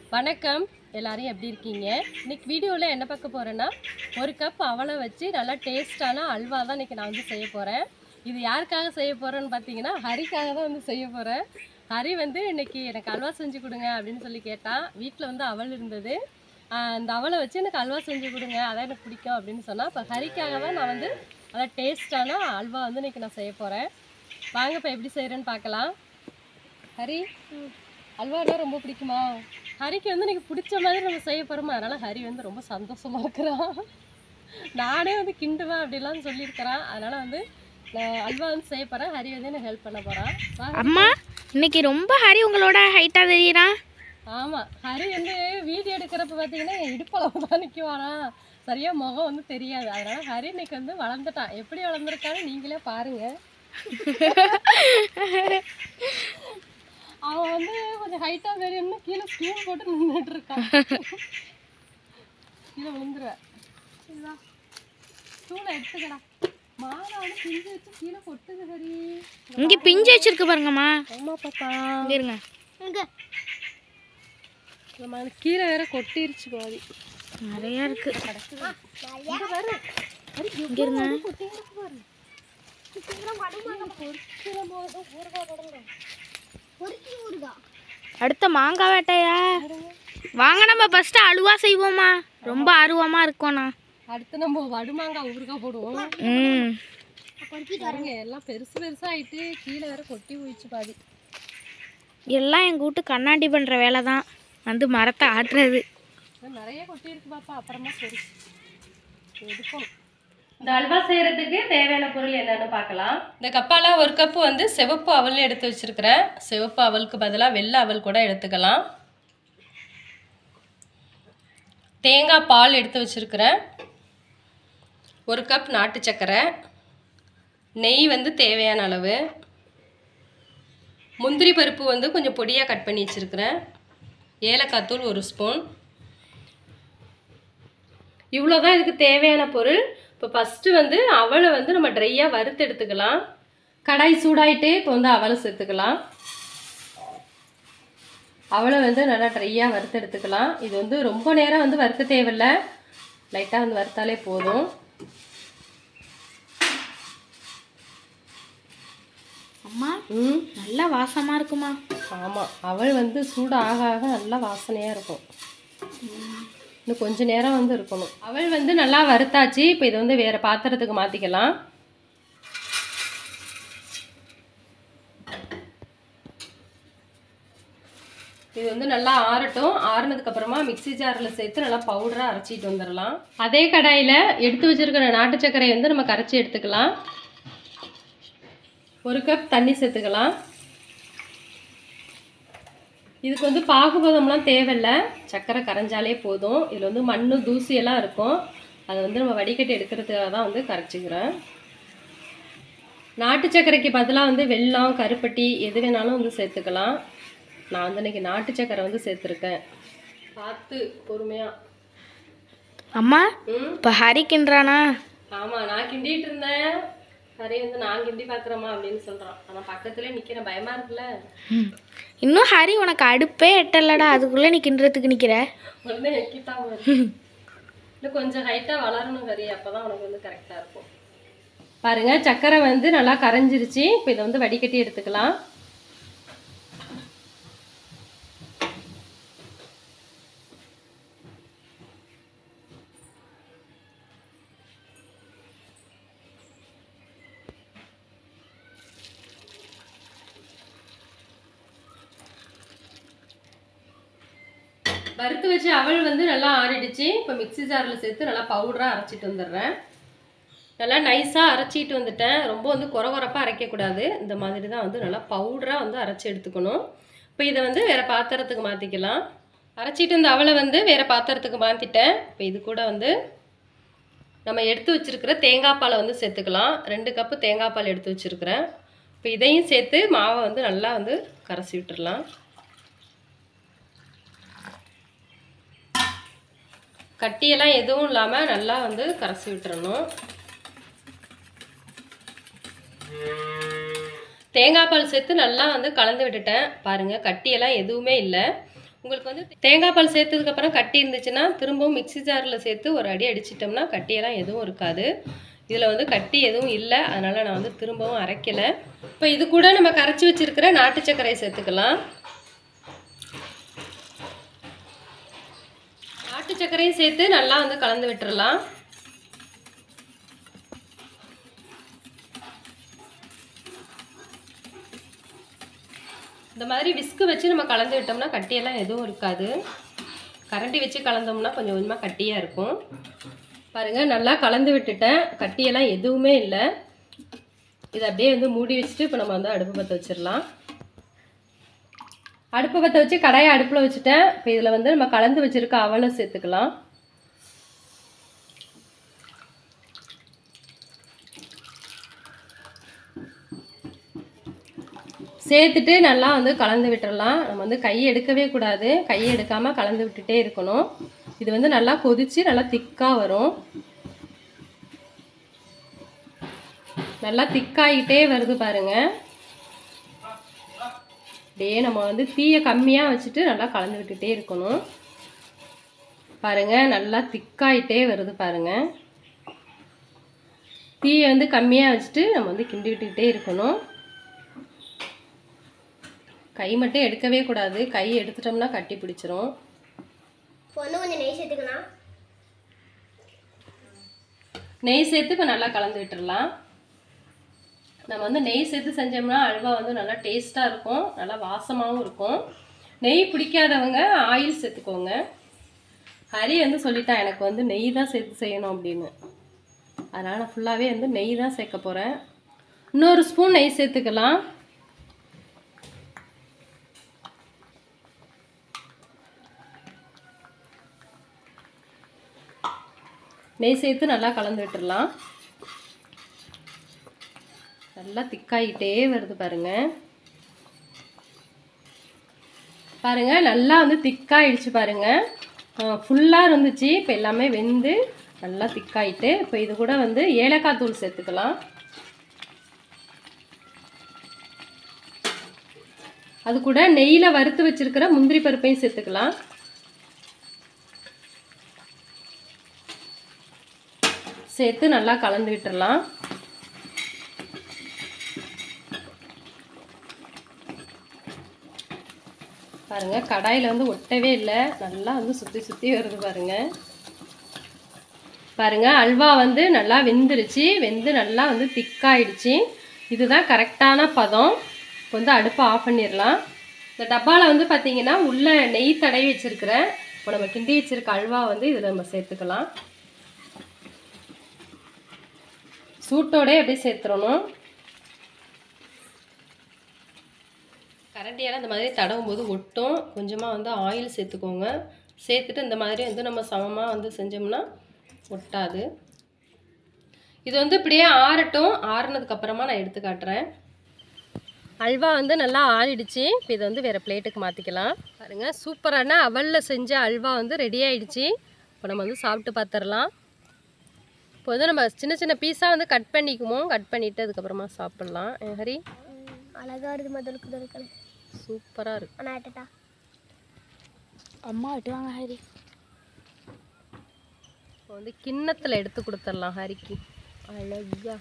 வணக்கம், எல்லாரும் எப்படி இருக்கீங்க? இன்னைக்கு வீடியோவில் என்ன பார்க்க போகிறேன்னா, ஒரு கப் அவலை வச்சு நல்லா டேஸ்டான அல்வா தான் இன்றைக்கி நான் வந்து செய்ய போகிறேன். இது யாருக்காக செய்ய போகிறேன்னு பார்த்தீங்கன்னா, ஹரிக்காக தான் வந்து செய்ய போகிறேன். ஹரி வந்து இன்றைக்கி எனக்கு அல்வா செஞ்சு கொடுங்க அப்படின்னு சொல்லி கேட்டான். வீட்டில் வந்து அவல் இருந்தது. அந்த அவலை வச்சு எனக்கு அல்வா செஞ்சு கொடுங்க, அதான் எனக்கு பிடிக்கும் அப்படின்னு சொன்னால், இப்போ ஹரிக்காக தான் நான் வந்து அதான் டேஸ்டான அல்வா வந்து இன்றைக்கி நான் செய்ய போகிறேன். வாங்க இப்போ எப்படி செய்கிறேன்னு பார்க்கலாம். ஹரி, அல்வானா ரொம்ப பிடிக்குமா? ஹரிக்கு வந்து எனக்கு பிடிச்ச மாதிரி நம்ம செய்ய போகிறோமா, அதனால் ஹரி வந்து ரொம்ப சந்தோஷமாக இருக்கிறான். நானே வந்து கிண்டுவேன் அப்படிலாம் சொல்லியிருக்கிறான். அதனால் வந்து நான் அல்வா வந்து செய்ய போகிறேன். ஹரி வந்து எனக்கு ஹெல்ப் பண்ண போகிறான். அம்மா, இன்னைக்கு ரொம்ப ஹரி உங்களோட ஹைட்டாக தெரியுறான். ஆமாம், ஹரி வந்து வீடியோ எடுக்கிறப்ப பார்த்தீங்கன்னா என் இடுப்பளவு தான் நிற்குவானா, சரியாக முகம் வந்து தெரியாது. அதனால் ஹரி இன்னைக்கு வந்து வளர்ந்துட்டான். எப்படி வளர்ந்துருக்கான்னு நீங்களே பாருங்கள். அவன் வந்து கொஞ்சம் ஹைட்டாக வேணும்னு கீழே ஸ்டூல் போட்டு நின்றுட்டு இருக்கான். கீழே விழுந்துருவேன். இதுதான் ஸ்டூலை எடுத்துக்கடா. மாலை வந்து பிஞ்சு வச்சு கீழே கொட்டுது ஹரி. இங்கே பிஞ்சு வச்சிருக்கு பாருங்கம்மா. அம்மா பாப்பா இங்கே இருங்க. நம்ம கீழே வேற கொட்டிருச்சு பாதி. நிறையா இருக்கு. இங்கே இருங்க. அடுத்த மாங்காய் வேட்டையா? வாங்க நம்ம ஃபஸ்ட்டு அல்வா செய்வோமா. ரொம்ப ஆர்வமாக இருக்கோண்ணா. அடுத்து நம்ம வடுமாங்காய் ஊறுகாய் போடுவோம். பாருங்க, எல்லாம் பெருசு பெருசாகிட்டு கீழே வேற கொட்டி போயிடுச்சு பாதி. எல்லாம் எங்கள் வீட்டு கண்ணாடி பண்ணுற வேலை தான், வந்து மரத்தை ஆட்டுறது. நிறைய கொட்டி இருக்கு பாப்பா. அப்புறமா சரி எடுப்போம். இந்த அல்வா செய்கிறதுக்கு தேவையான பொருள் என்னென்னு பார்க்கலாம். இந்த கப்பால் ஒரு கப்பு வந்து சிவப்பு அவல் எடுத்து வச்சுருக்கிறேன். சிவப்பு அவலுக்கு பதிலாக வெள்ளை அவல் கூட எடுத்துக்கலாம். தேங்காய் பால் எடுத்து வச்சுருக்கிறேன். ஒரு கப் நாட்டு சர்க்கரை, நெய் வந்து தேவையான அளவு, முந்திரி பருப்பு வந்து கொஞ்சம் பொடியாக கட் பண்ணி வச்சுருக்கிறேன், ஏலக்காய் தூள் 1 ஸ்பூன். இவ்வளோ தான் இதுக்கு தேவையான பொருள். இப்போ ஃபஸ்ட்டு வந்து அவலை வந்து நம்ம ட்ரையாக வறுத்து எடுத்துக்கலாம். கடாய் சூடாயிட்டே இப்போ வந்து அவலை சேர்த்துக்கலாம். அவலை வந்து நல்லா ட்ரையாக வறுத்து எடுத்துக்கலாம். இது வந்து ரொம்ப நேரம் வந்து வறுக்க தேவையில்லை, லைட்டாக வந்து வறுத்தாலே போதும். அம்மா, நல்லா வாசமாக இருக்குமா? ஆமாம், அவல் வந்து சூடு ஆக ஆக நல்லா வாசனையாக இருக்கும். இன்னும் கொஞ்சம் நேரம் வந்து இருக்கணும். அவல் வந்து நல்லா வறுத்தாச்சு. இப்போ இதை வந்து வேறு பாத்திரத்துக்கு மாற்றிக்கலாம். இது வந்து நல்லா ஆறட்டும். ஆறுனதுக்கப்புறமா மிக்சி ஜாரில் சேர்த்து நல்லா பவுடராக அரைச்சிட்டு வந்துடலாம். அதே கடாயில் எடுத்து வச்சுருக்கிற நாட்டு சர்க்கரையை வந்து நம்ம கரைச்சி எடுத்துக்கலாம். 1 கப் தண்ணி சேர்த்துக்கலாம். இதுக்கு வந்து பாகுபதம்லாம் தேவையில்லை, சர்க்கரை கரைஞ்சாலே போதும். இதில் வந்து மண் தூசியெல்லாம் இருக்கும், அதை வந்து நம்ம வடிகட்டி எடுக்கிறதுக்காக தான் வந்து கரைச்சிக்கிறேன். நாட்டு சர்க்கரைக்கு பதிலாக வந்து வெல்லம், கருப்பட்டி எது வேணாலும் வந்து சேர்த்துக்கலாம். நான் வந்து இன்றைக்கி நாட்டு சர்க்கரை வந்து சேர்த்துருக்கேன். பார்த்து பொறுமையாக. அம்மா, இப்போ ஹரி கிண்டுறானா? ஆமாம், நான் கிண்டிகிட்டு இருந்தேன். ஹரி வந்து நான் கிண்டி பார்க்குறேம்மா அப்படின்னு சொல்கிறான். ஆனால் பக்கத்துலேயே நிற்கிறேன், பயமாக இருக்குல்ல. இன்னும் ஹரி உனக்கு அடுப்பே எட்டலடா, அதுக்குள்ளே நீ கிண்டுறதுக்கு நிற்கிற. உடனே எக்கிட்டாம இன்னும் கொஞ்சம் ஹைட்டாக வளரணும் ஹரி, அப்போ தான் உனக்கு வந்து கரெக்டாக இருக்கும். பாருங்கள், சர்க்கரை வந்து நல்லா கரைஞ்சிருச்சு. இப்போ இதை வந்து வடிகட்டி எடுத்துக்கலாம். வறுத்து வச்சு அவல் வந்து நல்லா ஆறிடுச்சு. இப்போ மிக்சி ஜாரில் சேர்த்து நல்லா பவுடராக அரைச்சிட்டு வந்துடுறேன். நல்லா நைஸாக அரைச்சிட்டு வந்துட்டேன். ரொம்ப வந்து குறப்பாக அரைக்கக்கூடாது, இந்த மாதிரி தான் வந்து நல்லா பவுடராக வந்து அரைச்சி எடுத்துக்கணும். இப்போ இதை வந்து வேறு பாத்திரத்துக்கு மாற்றிக்கலாம். அரைச்சிட்டு இந்த அவலை வந்து வேறு பாத்திரத்துக்கு மாற்றிட்டேன். இப்போ இது கூட வந்து நம்ம எடுத்து வச்சுருக்கிற தேங்காய் பாலை வந்து சேர்த்துக்கலாம். 2 கப்பு தேங்காய் பால் எடுத்து வச்சுருக்கிறேன். இப்போ இதையும் சேர்த்து மாவை வந்து நல்லா வந்து கரைச்சி விட்டுடலாம். கட்டியெல்லாம் எதுவும் இல்லாமல் நல்லா வந்து கரைச்சி விட்டுறணும். தேங்காய் பால் சேர்த்து நல்லா வந்து கலந்து விட்டுட்டேன். பாருங்கள், கட்டியெல்லாம் எதுவுமே இல்லை. உங்களுக்கு வந்து தேங்காய் பால் சேர்த்ததுக்கப்புறம் கட்டி இருந்துச்சுன்னா திரும்பவும் மிக்ஸி ஜாரில் சேர்த்து ஒரு அடி அடிச்சிட்டோம்னா கட்டியெல்லாம் எதுவும் இருக்காது. இதில் வந்து கட்டி எதுவும் இல்லை, அதனால் நான் வந்து திரும்பவும் அரைக்கலை. இப்போ இது கூட நம்ம கரைச்சி வச்சுருக்கிற நாட்டு சர்க்கரை சேர்த்துக்கலாம். நாட்டு சர்க்கரையும் சேர்த்து நல்லா வந்து கலந்து விட்டுறலாம். இந்த மாதிரி விஸ்கு வச்சு நம்ம கலந்து விட்டோம்னா கட்டியெல்லாம் எதுவும் இருக்காது. கரண்டி வச்சு கலந்தோம்னா கொஞ்சம் கொஞ்சமாக கட்டியாக இருக்கும். பாருங்கள், நல்லா கலந்து விட்டுட்டேன், கட்டியெல்லாம் எதுவுமே இல்லை. இதை அப்படியே வந்து மூடி வச்சுட்டு இப்போ நம்ம வந்து அடுப்பு பற்ற வச்சிடலாம். அடுப்பு பற்ற வச்சு கடாயை அடுப்பில் வச்சுட்டேன். இப்போ இதில் வந்து நம்ம கலந்து வச்சுருக்க அவலை சேர்த்துக்கலாம். சேர்த்துட்டு நல்லா வந்து கலந்து விட்டுறலாம். நம்ம வந்து கையை எடுக்கவே கூடாது, கையை எடுக்காமல் கலந்து விட்டுட்டே இருக்கணும். இது வந்து நல்லா கொதித்து நல்லா திக்காக வரும். நல்லா திக்காகிட்டே வருது பாருங்கள். அப்படியே நம்ம வந்து தீயை கம்மியாக வச்சுட்டு நல்லா கலந்து விட்டுட்டே இருக்கணும். பாருங்கள், நல்லா திக்காயிட்டே வருது பாருங்கள். தீயை வந்து கம்மியாக வச்சுட்டு நம்ம வந்து கிண்டி விட்டுக்கிட்டே இருக்கணும். கை மட்டும் எடுக்கவே கூடாது, கை எடுத்துட்டோம்னா கட்டி பிடிச்சிரும். கொஞ்சம் நெய் சேர்த்துக்கலாம். நெய் சேர்த்து இப்போ நல்லா கலந்து விட்டுடலாம். நம்ம வந்து நெய் சேர்த்து செஞ்சோம்னா அல்வா வந்து நல்லா டேஸ்ட்டாக இருக்கும், நல்லா வாசமாகவும் இருக்கும். நெய் பிடிக்காதவங்க ஆயில் சேர்த்துக்கோங்க. ஹரி வந்து சொல்லிட்டான் எனக்கு வந்து நெய் தான் சேர்த்து செய்யணும் அப்படின்னு. அதனால் நான் ஃபுல்லாகவே வந்து நெய் தான் சேர்க்க போகிறேன். இன்னொரு ஸ்பூன் நெய் சேர்த்துக்கலாம். நெய் சேர்த்து நல்லா கலந்து விட்டுடலாம். நல்லா திக்காயிட்டே வருது பாருங்கள். பாருங்கள், நல்லா வந்து திக்காயிடுச்சு பாருங்கள். ஃபுல்லாக இருந்துச்சு, இப்போ எல்லாமே வெந்து நல்லா திக்காயிட்டு. இப்போ இது கூட வந்து ஏலக்காய் தூள் சேர்த்துக்கலாம். அது கூட நெய்யில் வறுத்து வச்சிருக்கிற முந்திரி பருப்பையும் சேர்த்துக்கலாம். சேர்த்து நல்லா கலந்து விட்டுறலாம். பாருங்கள், கடாயில் வந்து ஒட்டவே இல்லை, நல்லா வந்து சுற்றி சுற்றி வருது பாருங்கள். பாருங்கள், அல்வா வந்து நல்லா வெந்துருச்சு, வெந்து நல்லா வந்து திக்காயிடுச்சு. இதுதான் கரெக்டான பதம். இப்போ வந்து அடுப்பை ஆஃப் பண்ணிடலாம். இந்த டப்பாவில் வந்து பார்த்திங்கன்னா உள்ளே நெய் தடவி வச்சுருக்கிறேன். இப்போ நம்ம கிண்டி வச்சுருக்க அல்வா வந்து இதில் நம்ம சேர்த்துக்கலாம். சூட்டோடே அப்படியே சேர்த்துடணும். கரண்டியால் இந்த மாதிரி தடவும் போது ஒட்டும். கொஞ்சமாக வந்து ஆயில் சேர்த்துக்கோங்க. சேர்த்துட்டு இந்த மாதிரி வந்து நம்ம சமமாக வந்து செஞ்சோம்னா ஒட்டாது. இது வந்து இப்படியே ஆறட்டும். ஆறுனதுக்கப்புறமா நான் எடுத்து காட்டுறேன். அல்வா வந்து நல்லா ஆறிடுச்சு. இப்போ இதை வந்து வேறு பிளேட்டுக்கு மாற்றிக்கலாம். பாருங்கள், சூப்பரான அவலில் செஞ்ச அல்வா வந்து ரெடி ஆகிடுச்சு. இப்போ நம்ம வந்து சாப்பிட்டு பார்த்துடலாம். இப்போ வந்து நம்ம சின்ன சின்ன பீஸாக வந்து கட் பண்ணிக்குவோம். கட் பண்ணிவிட்டு அதுக்கப்புறமா சாப்பிட்லாம். ஹரி, அழகாக இருக்குது மதுளுக்கு சூப்பராக இருக்கு. ஆனால் ஆட்டட்டா அம்மா வெட்டுவாங்க ஹரி. இப்போ வந்து கிண்ணத்தில் எடுத்து கொடுத்துடலாம் ஹரிக்கு. அழகா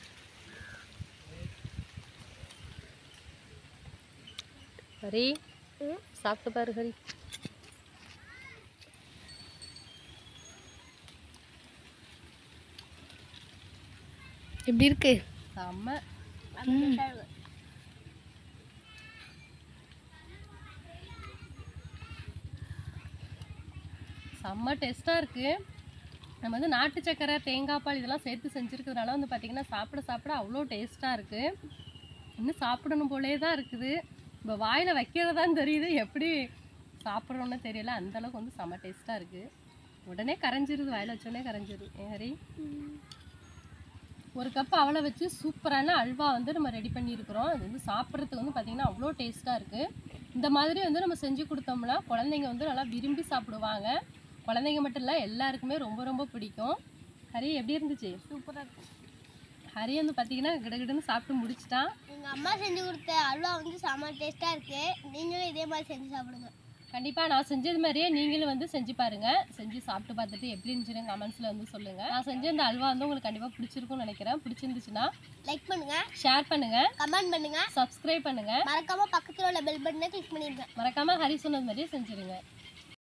ஹரி சாப்பிட்டு பாரு ஹரி. எப்படி இருக்கு? செம்ம. செம்ம டேஸ்ட்டாக இருக்குது. நம்ம வந்து நாட்டு சக்கரை, தேங்காய் பால் இதெல்லாம் சேர்த்து செஞ்சுருக்கிறதுனால வந்து பார்த்திங்கன்னா சாப்பிட சாப்பிட அவ்வளோ டேஸ்ட்டாக இருக்குது. இன்னும் சாப்பிடணும் போலே தான் இருக்குது. இப்போ வாயில் வைக்கிறதான் தெரியுது, எப்படி சாப்பிட்றோன்னு தெரியல. அந்தளவுக்கு வந்து செம்ம டேஸ்ட்டாக இருக்குது. உடனே கரைஞ்சிருது, வாயில் வச்சோடனே கரைஞ்சிருது. ஹரி, ஒரு கப் அவலை வச்சு சூப்பரான அல்வா வந்து நம்ம ரெடி பண்ணியிருக்கிறோம். அது வந்து சாப்பிட்றதுக்கு வந்து பார்த்திங்கன்னா அவ்வளோ டேஸ்ட்டாக இருக்குது. இந்த மாதிரி வந்து நம்ம செஞ்சு கொடுத்தோம்னா குழந்தைங்க வந்து நல்லா விரும்பி சாப்பிடுவாங்க. குழந்தைங்க மட்டும் இல்லை, எல்லாருக்குமே ரொம்ப ரொம்ப பிடிக்கும். ஹரி எப்படி இருந்துச்சு? சூப்பராக இருக்கும். ஹரி வந்து பார்த்திங்கன்னா கிடகிடன்னு சாப்பிட்டு முடிச்சிட்டான். எங்கள் அம்மா செஞ்சு கொடுத்த அல்வா வந்து செம்ம டேஸ்ட்டாக இருக்குது. நீங்களும் இதே மாதிரி செஞ்சு சாப்பிடுங்க. கண்டிப்பாக நான் செஞ்சது மாதிரியே நீங்களும் வந்து செஞ்சு பாருங்கள். செஞ்சு சாப்பிட்டு பார்த்துட்டு எப்படி இருந்துச்சுன்னு கமெண்ட்ஸில் வந்து சொல்லுங்கள். நான் செஞ்ச இந்த அல்வா வந்து உங்களுக்கு கண்டிப்பாக பிடிச்சிருக்கும்னு நினைக்கிறேன். பிடிச்சிருந்துச்சுன்னா லைக் பண்ணுங்கள், ஷேர் பண்ணுங்கள், கமெண்ட் பண்ணுங்கள், சப்ஸ்கிரைப் பண்ணுங்கள், மறக்காமல் பக்கத்தில் உள்ள பெல் பட்டனை கிளிக் பண்ணிடுங்க. மறக்காமல் ஹரி சொன்னது மாதிரியே செஞ்சுருங்க.